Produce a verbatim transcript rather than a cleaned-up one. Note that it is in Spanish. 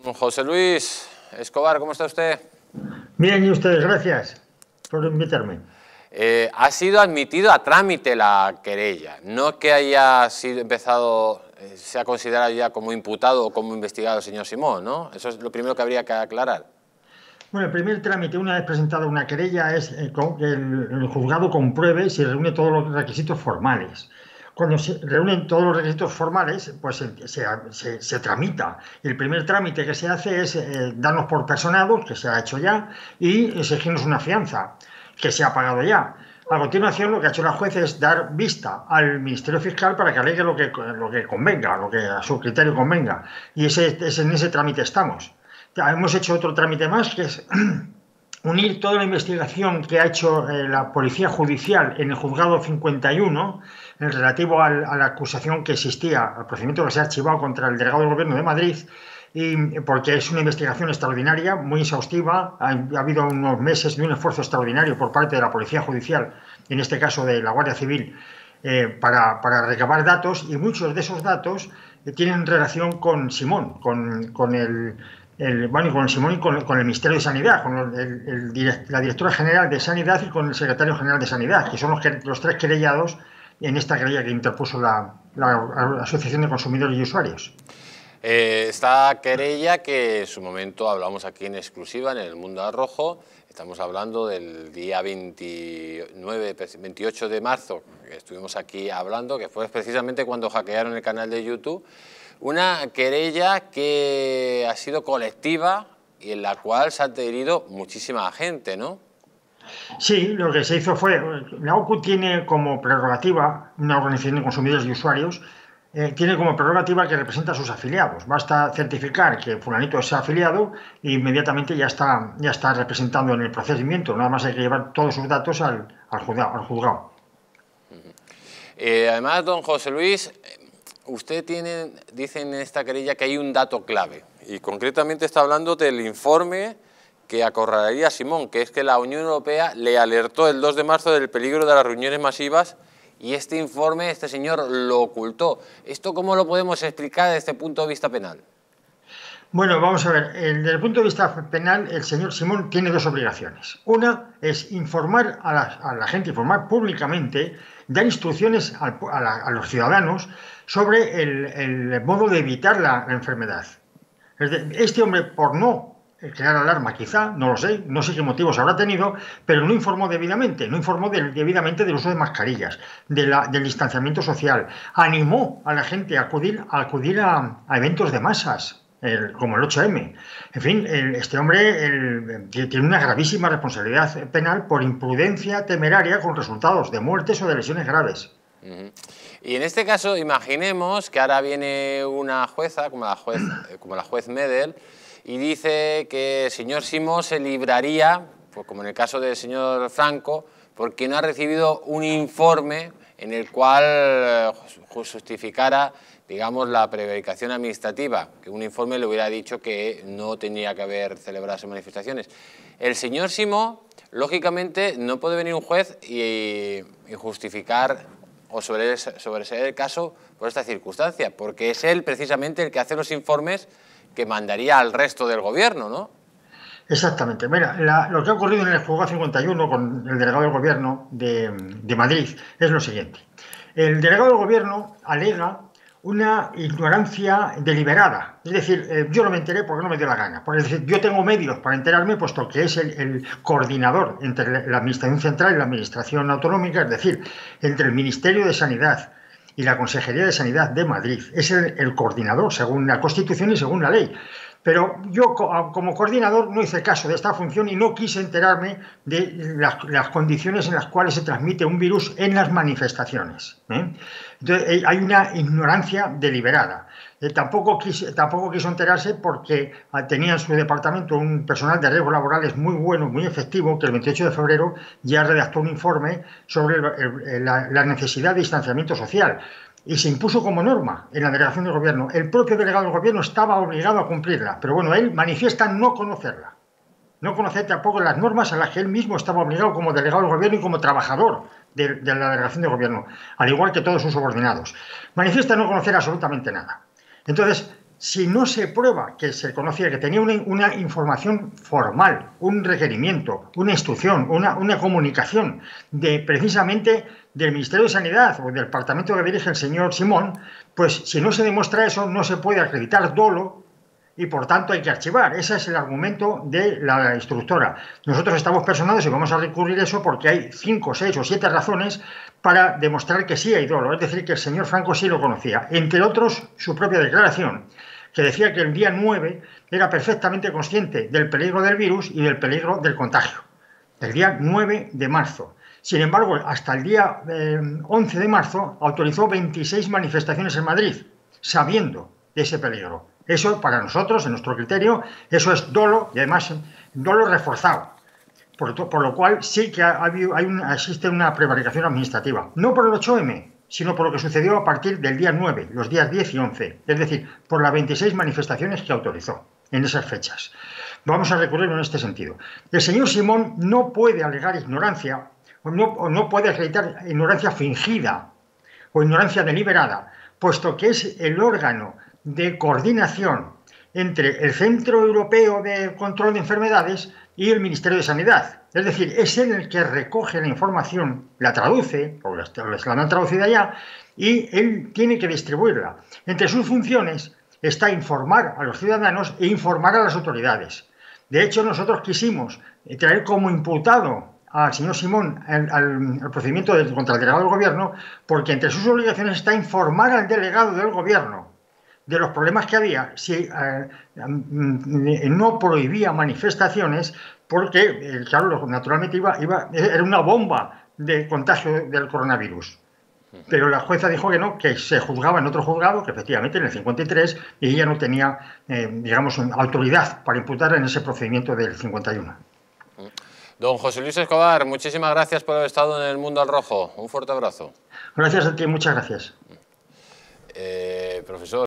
José Luis Escobar, ¿cómo está usted? Bien, y ustedes, gracias por invitarme. Eh, ha sido admitido a trámite la querella, no que haya sido empezado, eh, se ha considerado ya como imputado o como investigado el señor Simón, ¿no? Eso es lo primero que habría que aclarar. Bueno, el primer trámite, una vez presentada una querella, es eh, que el, el juzgado compruebe si reúne todos los requisitos formales. Cuando se reúnen todos los requisitos formales, pues se, se, se, se tramita. El primer trámite que se hace es eh, darnos por personados, que se ha hecho ya, y exigirnos una fianza, que se ha pagado ya. A continuación, lo que ha hecho la juez es dar vista al Ministerio Fiscal para que alegue lo que, lo que convenga, lo que a su criterio convenga. Y ese, ese, en ese trámite estamos. Ya, hemos hecho otro trámite más, que es unir toda la investigación que ha hecho eh, la Policía Judicial en el Juzgado cincuenta y uno, en relativo al, a la acusación que existía, al procedimiento que se ha archivado contra el delegado del Gobierno de Madrid, y porque es una investigación extraordinaria, muy exhaustiva. Ha, ha habido unos meses de un esfuerzo extraordinario por parte de la Policía Judicial, en este caso de la Guardia Civil, eh, para, para recabar datos, y muchos de esos datos eh, tienen relación con Simón, con, con el... El, bueno, con el Simón y con, con el Ministerio de Sanidad, con el, el, el, la Directora General de Sanidad y con el Secretario General de Sanidad, que son los, los tres querellados en esta querella que interpuso la, la Asociación de Consumidores y Usuarios. Eh, esta querella que en su momento hablamos aquí en exclusiva en El Mundo al Rojo, estamos hablando del día veintinueve, veintiocho de marzo, que estuvimos aquí hablando, que fue precisamente cuando hackearon el canal de YouTube. Una querella que ha sido colectiva y en la cual se ha adherido muchísima gente, ¿no? Sí, lo que se hizo fue, la O C U tiene como prerrogativa, una organización de consumidores y usuarios, eh, tiene como prerrogativa que representa a sus afiliados. Basta certificar que fulanito es afiliado e inmediatamente ya está, ya está representando en el procedimiento. Nada más hay que llevar todos sus datos al, al juzgado. Al juzgado. Eh, además, don José Luis, usted tiene, dice en esta querella que hay un dato clave, y concretamente está hablando del informe que acorralaría a Simón, que es que la Unión Europea le alertó el dos de marzo del peligro de las reuniones masivas, y este informe, este señor lo ocultó. ¿Esto cómo lo podemos explicar desde el punto de vista penal? Bueno, vamos a ver, desde el punto de vista penal, el señor Simón tiene dos obligaciones. Una es informar a la, a la gente, informar públicamente, dar instrucciones a, a, la, a los ciudadanos sobre el, el modo de evitar la, la enfermedad. Este hombre, por no crear alarma, quizá, no lo sé, no sé qué motivos habrá tenido, pero no informó debidamente, no informó de, debidamente del uso de mascarillas, de la, del distanciamiento social, animó a la gente a acudir, a, acudir a, a eventos de masas, el, como el ocho eme. En fin, el, este hombre el, tiene una gravísima responsabilidad penal por imprudencia temeraria con resultados de muertes o de lesiones graves. Uh-huh. Y en este caso, imaginemos que ahora viene una jueza, como la juez, como la juez Medel, y dice que el señor Simón se libraría, pues como en el caso del señor Franco, porque no ha recibido un informe en el cual justificara, digamos, la prevaricación administrativa, que un informe le hubiera dicho que no tenía que haber celebrado esas manifestaciones. El señor Simón, lógicamente, no puede venir un juez y, y justificar o sobreseer el caso por esta circunstancia, porque es él precisamente el que hace los informes que mandaría al resto del gobierno, ¿no? Exactamente. Mira, la, lo que ha ocurrido en el juzgado cincuenta y uno con el delegado del gobierno de, de Madrid es lo siguiente. El delegado del gobierno alega una ignorancia deliberada. Es decir, eh, yo no me enteré porque no me dio la gana. Es decir, yo tengo medios para enterarme, puesto que es el, el coordinador entre la Administración Central y la Administración Autonómica, es decir, entre el Ministerio de Sanidad y la Consejería de Sanidad de Madrid. Es el, el coordinador, según la Constitución y según la ley. Pero yo, como coordinador, no hice caso de esta función y no quise enterarme de las, las condiciones en las cuales se transmite un virus en las manifestaciones, ¿eh? Entonces, hay una ignorancia deliberada. Eh, tampoco, quise, tampoco quiso enterarse porque tenía en su departamento un personal de riesgos laborales muy bueno, muy efectivo, que el veintiocho de febrero ya redactó un informe sobre el, el, la, la necesidad de distanciamiento social. Y se impuso como norma en la delegación del gobierno. El propio delegado del gobierno estaba obligado a cumplirla, pero bueno, él manifiesta no conocerla. No conocer tampoco las normas a las que él mismo estaba obligado como delegado del gobierno y como trabajador de, de la delegación del gobierno, al igual que todos sus subordinados. Manifiesta no conocer absolutamente nada. Entonces, si no se prueba que se conocía, que tenía una, una información formal, un requerimiento, una instrucción, una, una comunicación de precisamente del Ministerio de Sanidad o del departamento que dirige el señor Simón, pues si no se demuestra eso, no se puede acreditar dolo y por tanto hay que archivar. Ese es el argumento de la instructora. Nosotros estamos personados y vamos a recurrir a eso porque hay cinco, seis o siete razones para demostrar que sí hay dolo, es decir, que el señor Franco sí lo conocía. Entre otros, su propia declaración, que decía que el día nueve era perfectamente consciente del peligro del virus y del peligro del contagio. El día nueve de marzo. Sin embargo, hasta el día eh, once de marzo autorizó veintiséis manifestaciones en Madrid, sabiendo de ese peligro. Eso, para nosotros, en nuestro criterio, eso es dolo y además dolo reforzado. Por, por lo cual sí que ha, hay una, existe una prevaricación administrativa. No por el ocho eme, sino por lo que sucedió a partir del día nueve, los días diez y once. Es decir, por las veintiséis manifestaciones que autorizó en esas fechas. Vamos a recurrir en este sentido. El señor Simón no puede alegar ignorancia, o no, o no puede acreditar ignorancia fingida o ignorancia deliberada, puesto que es el órgano de coordinación entre el Centro Europeo de Control de Enfermedades y el Ministerio de Sanidad. Es decir, es él el que recoge la información, la traduce, o la han traducido ya, y él tiene que distribuirla. Entre sus funciones está informar a los ciudadanos e informar a las autoridades. De hecho, nosotros quisimos traer como imputado al señor Simón al, al, al procedimiento del, contra el delegado del Gobierno, porque entre sus obligaciones está informar al delegado del Gobierno de los problemas que había si eh, no prohibía manifestaciones, porque, eh, claro, naturalmente iba, iba, era una bomba de contagio del coronavirus. Pero la jueza dijo que no, que se juzgaba en otro juzgado, que efectivamente en el cincuenta y tres, y ella no tenía, eh, digamos, autoridad para imputar en ese procedimiento del cincuenta y uno. Don José Luis Escobar, muchísimas gracias por haber estado en El Mundo al Rojo. Un fuerte abrazo. Gracias a ti, muchas gracias. Eh, profesor.